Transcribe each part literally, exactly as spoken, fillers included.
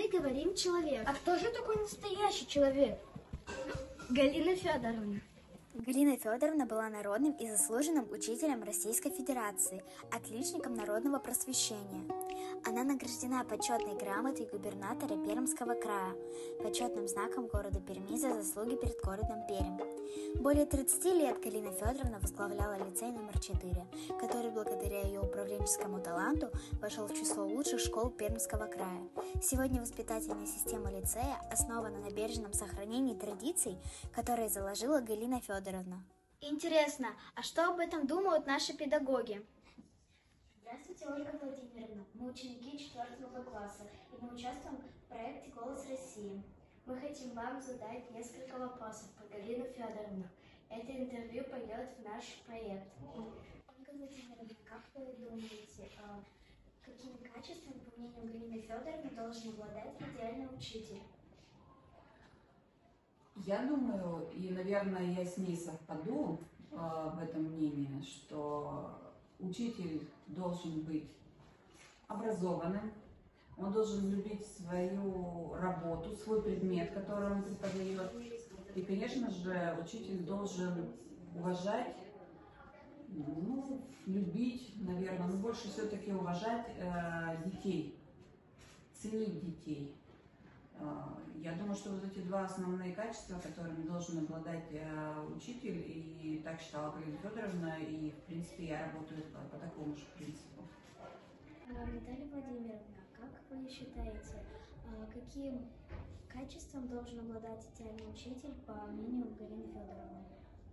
мы говорим человек. А кто же такой настоящий человек? Галина Федоровна. Галина Федоровна была народным и заслуженным учителем Российской Федерации, отличником народного просвещения. Она награждена почетной грамотой губернатора Пермского края, почетным знаком города Перми за заслуги перед городом Пермь. Более тридцати лет Галина Федоровна возглавляла лицей номер четыре, который благодаря ее управленческому таланту вошел в число лучших школ Пермского края. Сегодня воспитательная система лицея основана на бережном сохранении традиций, которые заложила Галина Федоровна. Интересно, а что об этом думают наши педагоги? Здравствуйте, Ольга Владимировна. Мы ученики четвертого класса, и мы участвуем в проекте «Голос России». Мы хотим вам задать несколько вопросов про Галину Федоровну. Это интервью пойдет в наш проект. Ольга Владимировна, как вы думаете, какими качествами, по мнению Галины Федоровны, должен обладать идеальный учитель? Я думаю, и, наверное, я с ней совпаду э, в этом мнении, что учитель должен быть образованным, он должен любить свою работу, свой предмет, который он преподает. И, конечно же, учитель должен уважать, ну, любить, наверное, но больше все-таки уважать э, детей, ценить детей. Я думаю, что вот эти два основные качества, которыми должен обладать э, учитель, и так считала Галина Федоровна, и, в принципе, я работаю по, по такому же принципу. Наталья Владимировна, как вы считаете, каким качеством должен обладать идеальный учитель, по мнению Галины Федоровны?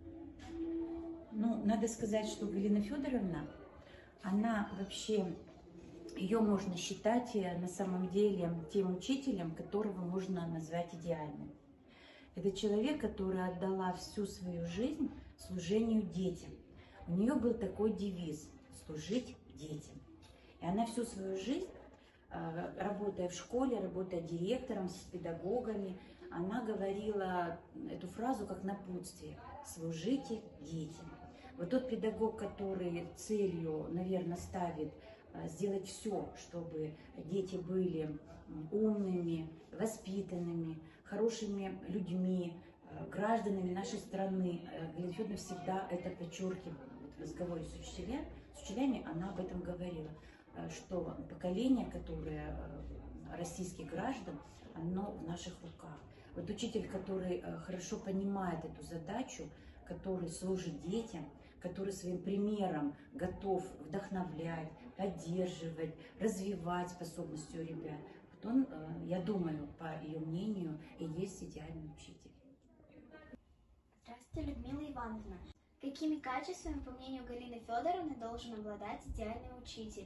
Ну, надо сказать, что Галина Федоровна, она вообще... Ее можно считать на самом деле тем учителем, которого можно назвать идеальным. Это человек, который отдала всю свою жизнь служению детям. У нее был такой девиз – служить детям. И она всю свою жизнь, работая в школе, работая директором, с педагогами, она говорила эту фразу как напутствие – служите детям. Вот тот педагог, который целью, наверное, ставит сделать все, чтобы дети были умными, воспитанными, хорошими людьми, гражданами нашей страны. Галина Федоровна всегда это подчеркивала. Вот в разговоре с учителями, с учителями она об этом говорила, что поколение, которое российских граждан, оно в наших руках. Вот учитель, который хорошо понимает эту задачу, который служит детям, который своим примером готов вдохновлять, поддерживать, развивать способности у ребят. Вот он, я думаю, по ее мнению, и есть идеальный учитель. Здравствуйте, Людмила Ивановна. Какими качествами, по мнению Галины Федоровны, должен обладать идеальный учитель?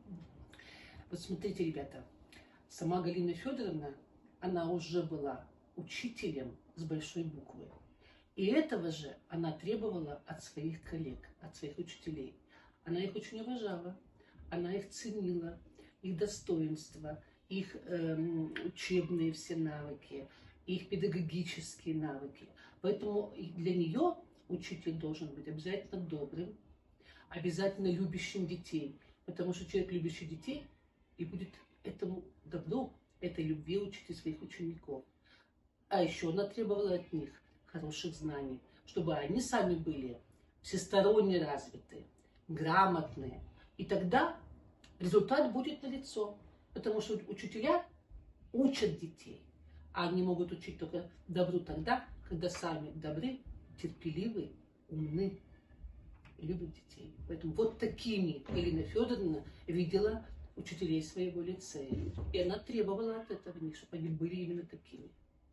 Вот смотрите, ребята, сама Галина Федоровна, она уже была учителем с большой буквы. И этого же она требовала от своих коллег, от своих учителей. Она их очень уважала, она их ценила, их достоинства, их э, учебные все навыки, их педагогические навыки. Поэтому для нее учитель должен быть обязательно добрым, обязательно любящим детей. Потому что человек, любящий детей, и будет этому добру, этой любви учить своих учеников. А еще она требовала от них хороших знаний, чтобы они сами были всесторонне развиты, грамотные. И тогда результат будет налицо, потому что учителя учат детей, а они могут учить только добру тогда, когда сами добры, терпеливы, умны, любят детей. Поэтому вот такими Галина Федоровна видела учителей своего лицея. И она требовала от этого них, чтобы они были именно такими.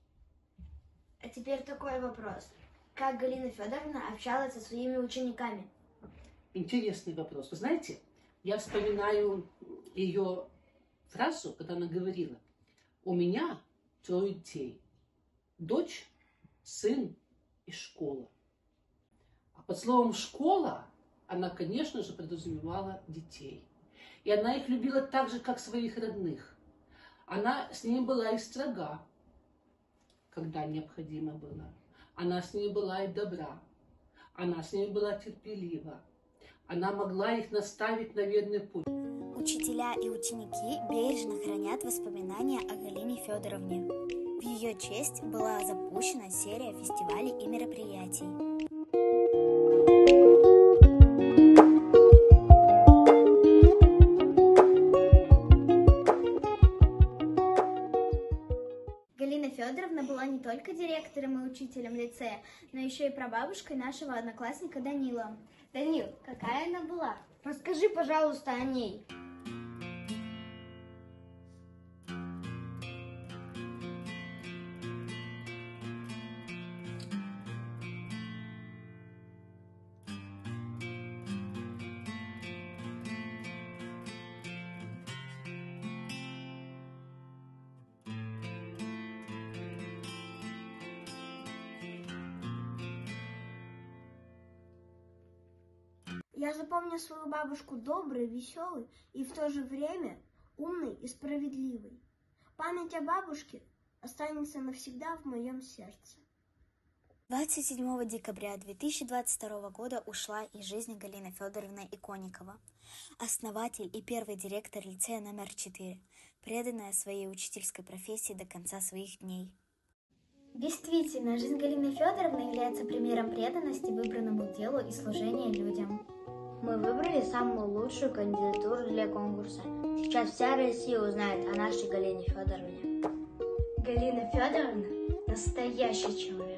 А теперь такой вопрос. Как Галина Федоровна общалась со своими учениками? Интересный вопрос. Вы знаете, я вспоминаю ее фразу, когда она говорила: у меня трое детей. Дочь, сын и школа. А под словом «школа» она, конечно же, подразумевала детей. И она их любила так же, как своих родных. Она с ними была и строга, когда необходимо было. Она с ними была и добра. Она с ними была терпелива. Она могла их наставить на верный путь. Учителя и ученики бережно хранят воспоминания о Галине Федоровне. В ее честь была запущена серия фестивалей и мероприятий. Галина Федоровна была не только директором и учителем лицея, но еще и прабабушкой нашего одноклассника Данила. Данил, какая она была? Расскажи, пожалуйста, о ней. Я запомню свою бабушку доброй, веселой и в то же время умной и справедливой. Память о бабушке останется навсегда в моем сердце. двадцать седьмого декабря две тысячи двадцать второго года ушла из жизни Галина Федоровна Иконникова, основатель и первый директор лицея номер четыре, преданная своей учительской профессии до конца своих дней. Действительно, жизнь Галины Федоровны является примером преданности выбранному делу и служения людям. Мы выбрали самую лучшую кандидатуру для конкурса. Сейчас вся Россия узнает о нашей Галине Федоровне. Галина Федоровна – настоящий человек.